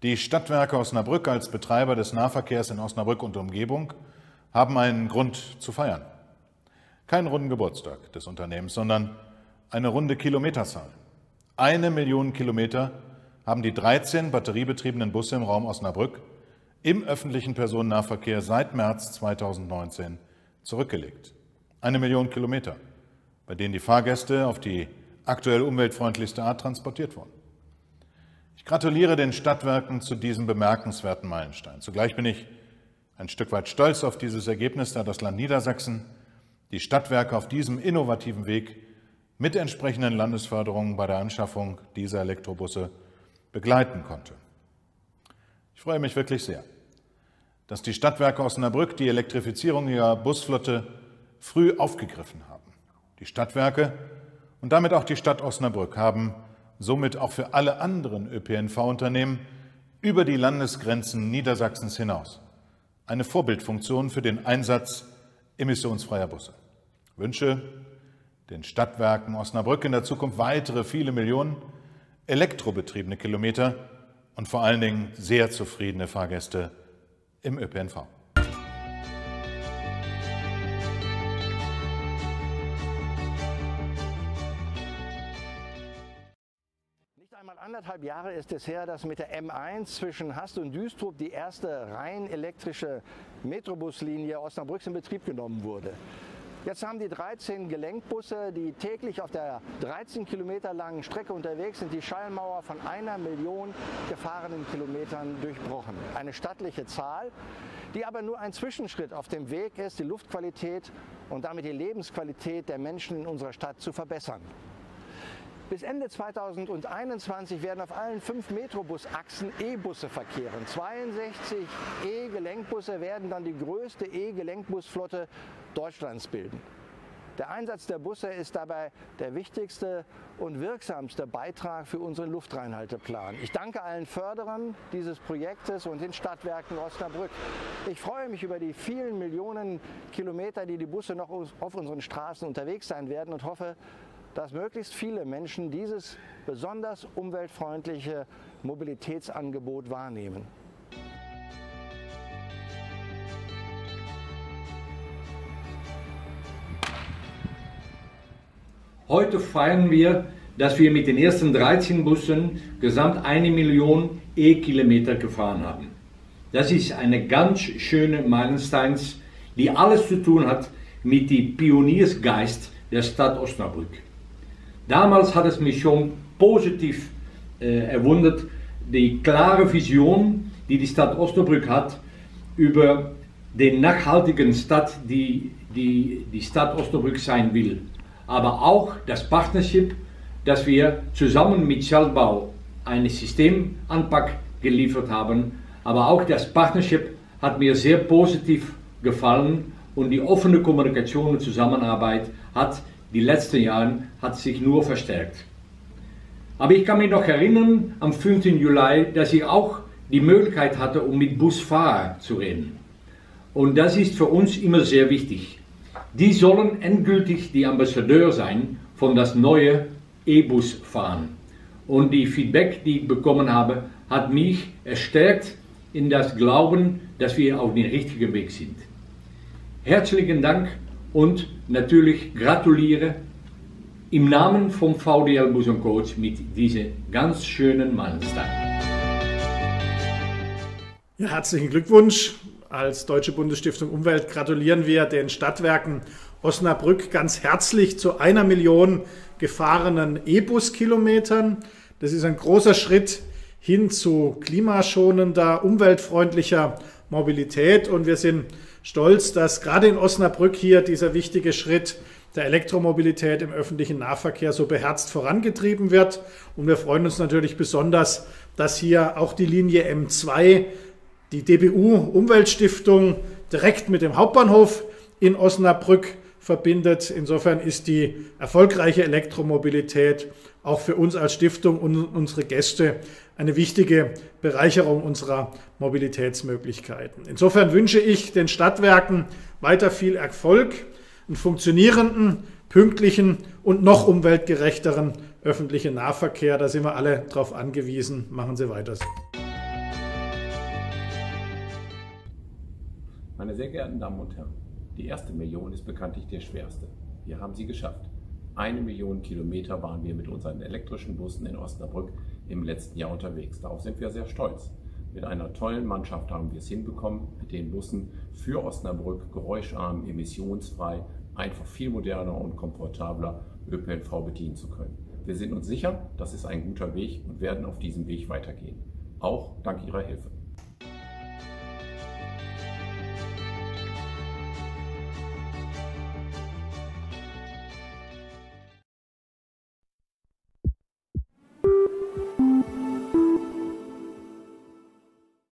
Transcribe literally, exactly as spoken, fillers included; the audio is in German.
Die Stadtwerke Osnabrück als Betreiber des Nahverkehrs in Osnabrück und Umgebung haben einen Grund zu feiern. Keinen runden Geburtstag des Unternehmens, sondern eine runde Kilometerzahl. Eine Million Kilometer haben die dreizehn batteriebetriebenen Busse im Raum Osnabrück im öffentlichen Personennahverkehr seit März zweitausendneunzehn zurückgelegt. Eine Million Kilometer, bei denen die Fahrgäste auf die aktuell umweltfreundlichste Art transportiert wurden. Ich gratuliere den Stadtwerken zu diesem bemerkenswerten Meilenstein. Zugleich bin ich ein Stück weit stolz auf dieses Ergebnis, da das Land Niedersachsen die Stadtwerke auf diesem innovativen Weg mit entsprechenden Landesförderungen bei der Anschaffung dieser Elektrobusse begleiten konnte. Ich freue mich wirklich sehr, dass die Stadtwerke Osnabrück die Elektrifizierung ihrer Busflotte früh aufgegriffen haben. Die Stadtwerke und damit auch die Stadt Osnabrück haben somit auch für alle anderen Ö P N V-Unternehmen über die Landesgrenzen Niedersachsens hinaus eine Vorbildfunktion für den Einsatz emissionsfreier Busse. Ich wünsche den Stadtwerken Osnabrück in der Zukunft weitere viele Millionen elektrobetriebene Kilometer und vor allen Dingen sehr zufriedene Fahrgäste im Ö P N V. Nicht einmal anderthalb Jahre ist es her, dass mit der M eins zwischen Hast und Duisburg die erste rein elektrische Metrobuslinie Osnabrücks in Betrieb genommen wurde. Jetzt haben die dreizehn Gelenkbusse, die täglich auf der dreizehn Kilometer langen Strecke unterwegs sind, die Schallmauer von einer Million gefahrenen Kilometern durchbrochen. Eine stattliche Zahl, die aber nur ein Zwischenschritt auf dem Weg ist, die Luftqualität und damit die Lebensqualität der Menschen in unserer Stadt zu verbessern. Bis Ende zweitausendeinundzwanzig werden auf allen fünf Metrobusachsen E-Busse verkehren. zweiundsechzig E-Gelenkbusse werden dann die größte E-Gelenkbusflotte Deutschlands bilden. Der Einsatz der Busse ist dabei der wichtigste und wirksamste Beitrag für unseren Luftreinhalteplan. Ich danke allen Förderern dieses Projektes und den Stadtwerken Osnabrück. Ich freue mich über die vielen Millionen Kilometer, die die Busse noch auf unseren Straßen unterwegs sein werden und hoffe, dass möglichst viele Menschen dieses besonders umweltfreundliche Mobilitätsangebot wahrnehmen. Heute feiern wir, dass wir mit den ersten dreizehn Bussen gesamt eine Million E-Kilometer gefahren haben. Das ist eine ganz schöne Meilenstein, die alles zu tun hat mit dem Pioniersgeist der Stadt Osnabrück. Damals hat es mich schon positiv äh, erwundert, die klare Vision, die die Stadt Osnabrück hat, über den nachhaltigen Stadt, die die, die Stadt Osnabrück sein will. Aber auch das Partnership, dass wir zusammen mit Schaltbau ein Systemanpack geliefert haben. Aber auch das Partnership hat mir sehr positiv gefallen und die offene Kommunikation und Zusammenarbeit hat die letzten Jahre hat sich nur verstärkt. Aber ich kann mich noch erinnern, am fünften Juli, dass ich auch die Möglichkeit hatte, um mit Busfahrern zu reden. Und das ist für uns immer sehr wichtig. Die sollen endgültig die Ambassadeur sein von das neue E-Busfahren. Und die Feedback, die ich bekommen habe, hat mich erstärkt in das Glauben, dass wir auf dem richtigen Weg sind. Herzlichen Dank. Und natürlich gratuliere im Namen vom V D L Bus und Coach mit diesem ganz schönen Meilenstein. Ja, herzlichen Glückwunsch. Als Deutsche Bundesstiftung Umwelt gratulieren wir den Stadtwerken Osnabrück ganz herzlich zu einer Million gefahrenen E-Bus-Kilometern. Das ist ein großer Schritt hin zu klimaschonender, umweltfreundlicher Mobilität und wir sind stolz, dass gerade in Osnabrück hier dieser wichtige Schritt der Elektromobilität im öffentlichen Nahverkehr so beherzt vorangetrieben wird. Und wir freuen uns natürlich besonders, dass hier auch die Linie M zwei, die D B U-Umweltstiftung, direkt mit dem Hauptbahnhof in Osnabrück verbindet. Insofern ist die erfolgreiche Elektromobilität auch für uns als Stiftung und unsere Gäste eine wichtige Bereicherung unserer Mobilitätsmöglichkeiten. Insofern wünsche ich den Stadtwerken weiter viel Erfolg, einen funktionierenden, pünktlichen und noch umweltgerechteren öffentlichen Nahverkehr. Da sind wir alle darauf angewiesen. Machen Sie weiter so. Meine sehr geehrten Damen und Herren, die erste Million ist bekanntlich der schwerste. Wir haben sie geschafft. Eine Million Kilometer waren wir mit unseren elektrischen Bussen in Osnabrück im letzten Jahr unterwegs. Darauf sind wir sehr stolz. Mit einer tollen Mannschaft haben wir es hinbekommen, mit den Bussen für Osnabrück geräuscharm, emissionsfrei, einfach viel moderner und komfortabler Ö P N V bedienen zu können. Wir sind uns sicher, das ist ein guter Weg und werden auf diesem Weg weitergehen. Auch dank Ihrer Hilfe.